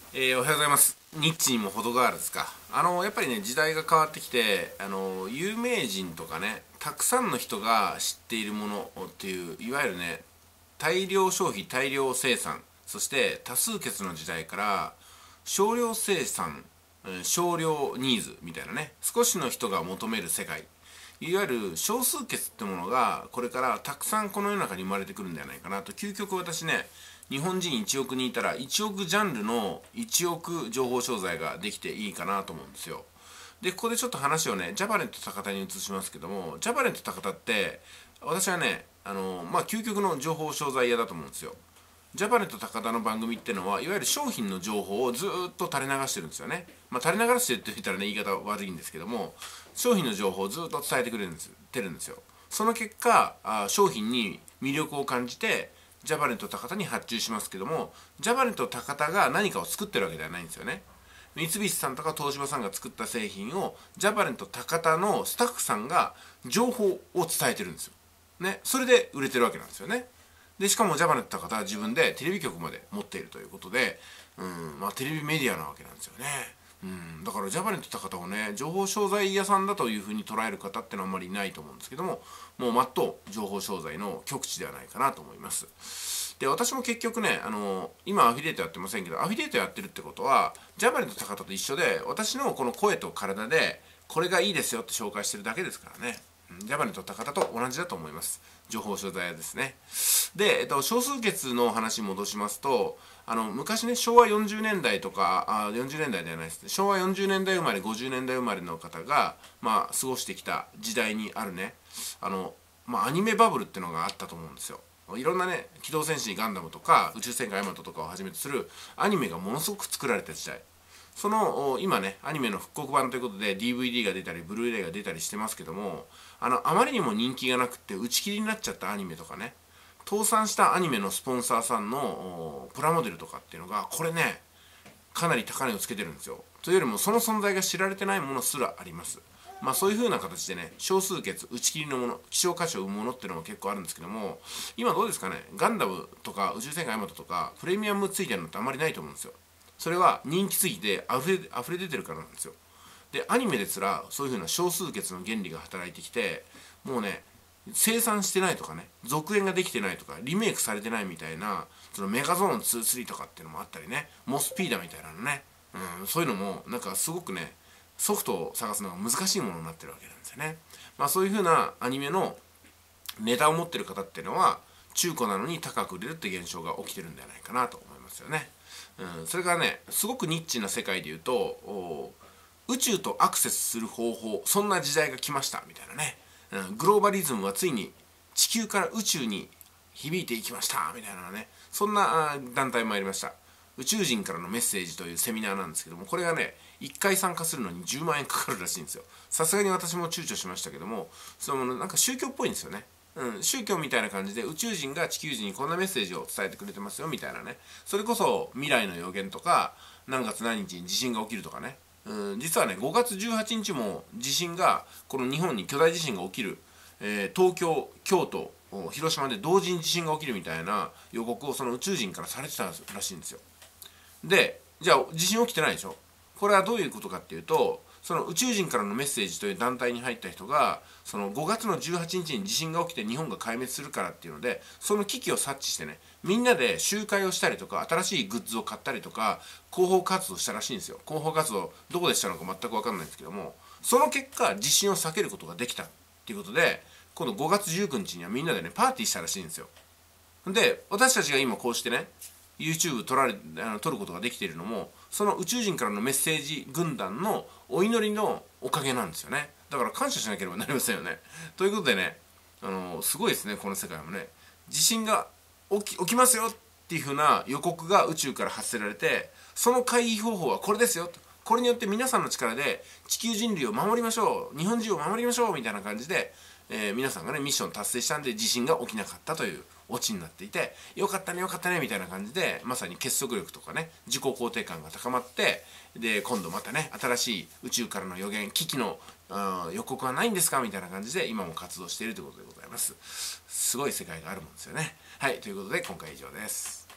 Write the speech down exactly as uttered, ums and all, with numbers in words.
えーおはようございます。ニッチにも程があるですか。あのやっぱりね、時代が変わってきて、あの有名人とかね、たくさんの人が知っているものっていう、いわゆるね、大量消費大量生産、そして多数決の時代から少量生産、えー少量ニーズみたいなね、少しの人が求める世界、いわゆる少数決ってものがこれからたくさんこの世の中に生まれてくるんではないかなと。究極私ね、日本人いちおく人いたらいちおくジャンルのいちおく情報商材ができていいかなと思うんですよ。でここでちょっと話をね、ジャパネット高田に移しますけども、ジャパネット高田って私はね、あのまあ究極の情報商材屋だと思うんですよ。ジャパネット高田の番組ってのは、いわゆる商品の情報をずーっと垂れ流してるんですよね。まあ、垂れ流してるって言ったらね、言い方悪いんですけども、商品の情報をずっと伝えてくれるんですてるんですよ。その結果、あ商品に魅力を感じてジャパネット高田に発注しますけども、ジャパネット高田が何かを作ってるわけではないんですよね。三菱さんとか東芝さんが作った製品をジャパネット高田のスタッフさんが情報を伝えてるんですよ。ね、それで売れてるわけなんですよね。でしかもジャパネット高田は自分でテレビ局まで持っているということで、うんまあ、テレビメディアなわけなんですよね。うん、だからジャパネット高田をね、情報商材屋さんだというふうに捉える方ってのはあんまりいないと思うんですけども、もうまっとう情報商材の極致ではないかなと思います。で私も結局ね、あの今アフィリエイトやってませんけど、アフィリエイトやってるってことはジャパネット高田と一緒で、私のこの声と体でこれがいいですよって紹介してるだけですからね。ジャパネット高田と同じだと思います。情報商材屋ですね。で、えっと、少数決の話に戻しますと、あの昔ね、昭和よんじゅうねんだいとか、あよんじゅうねんだいではないですね、昭和よんじゅうねんだい生まれごじゅうねんだい生まれの方が、まあ、過ごしてきた時代にあるね、あの、まあ、アニメバブルっていうのがあったと思うんですよ。いろんなね、機動戦士ガンダムとか宇宙戦艦ヤマトとかをはじめとするアニメがものすごく作られた時代。その今ね、アニメの復刻版ということで ディーブイディー が出たりブルーレイが出たりしてますけども、あのあまりにも人気がなくって打ち切りになっちゃったアニメとかね、倒産したアニメのスポンサーさんのプラモデルとかっていうのが、これね、かなり高値をつけてるんですよ。というよりもその存在が知られてないものすらあります。まあそういう風な形でね、少数決打ち切りのもの、希少価値を生むものっていうのも結構あるんですけども、今どうですかね、ガンダムとか宇宙戦艦ヤマトとかプレミアムついてるのってあんまりないと思うんですよ。それは人気すぎて溢れ溢れ出てるからなんですよ。でアニメですらそういう風な少数決の原理が働いてきて、もうね、生産してないとかね、続編ができてないとかリメイクされてないみたいな、そのメガゾーンに、スリーとかっていうのもあったりね、モスピーダみたいなのね、うん、そういうのもなんかすごくね、ソフトを探すのが難しいものになってるわけなんですよね。まあそういう風なアニメのネタを持ってる方っていうのは中古なのに高く売れるって現象が起きてるんじゃないかなと思いますよね。うん、それからね、すごくニッチな世界でいうと、宇宙とアクセスする方法、そんな時代が来ましたみたいなね、うん、グローバリズムはついに地球から宇宙に響いていきましたみたいなね、そんな団体もありました。宇宙人からのメッセージというセミナーなんですけども、これがね、いっかい参加するのにじゅうまんえんかかるらしいんですよ。さすがに私も躊躇しましたけども、そのなんか宗教っぽいんですよね。うん、宗教みたいな感じで宇宙人が地球人にこんなメッセージを伝えてくれてますよみたいなね、それこそ未来の予言とか、何月何日に地震が起きるとかね、うん、実はねごがつじゅうはちにちも地震が、この日本に巨大地震が起きる、えー東京京都広島で同時に地震が起きるみたいな予告をその宇宙人からされてたらしいんですよ。でじゃあ地震起きてないでしょ。これはどういうことかっていうと、その宇宙人からのメッセージという団体に入った人が、そのごがつのじゅうはちにちに地震が起きて日本が壊滅するからっていうので、その危機を察知してね、みんなで集会をしたりとか新しいグッズを買ったりとか広報活動したらしいんですよ。広報活動どこでしたのか全く分かんないんですけども、その結果地震を避けることができたっていうことで、今度ごがつじゅうくにちにはみんなでねパーティーしたらしいんですよ。で私たちが今こうしてね YouTube 撮られあの撮ることができているのも、その宇宙人からのメッセージ軍団のお祈りのおかげなんですよね。だから感謝しなければなりませんよね。ということでね、あのすごいですね、この世界もね。地震が起き起きますよっていう風な予告が宇宙から発せられて、その回避方法はこれですよと、これによって皆さんの力で地球人類を守りましょう、日本人を守りましょうみたいな感じで、えー皆さんがねミッション達成したんで地震が起きなかったというオチになっていて、よかったねよかったねみたいな感じで、まさに結束力とかね自己肯定感が高まって、で今度またね新しい宇宙からの予言、危機の予告はないんですかみたいな感じで今も活動しているということでございます。すごい世界があるもんですよね。はい、ということで今回は以上です。